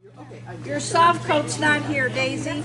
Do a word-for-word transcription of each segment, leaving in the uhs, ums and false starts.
Your soft coat's not here, Daisy.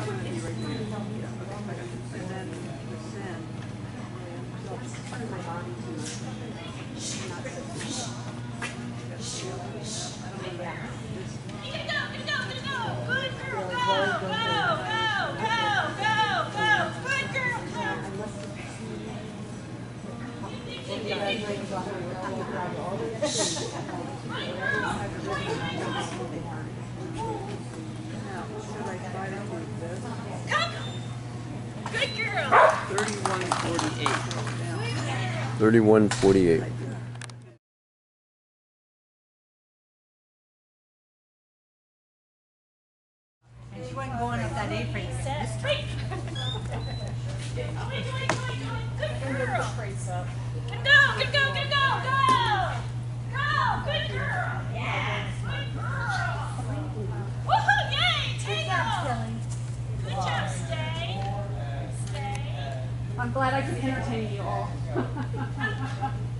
Good girl. Thirty-one forty-eight. Thirty-one forty-eight. And she wasn't going up that apron. Straight. Good girl. Good go, good go, good go, go. Go, good girl. Yes, good girl. Woohoo, yay, Tango. Good job, Stay. Stay. I'm glad I could entertain you all.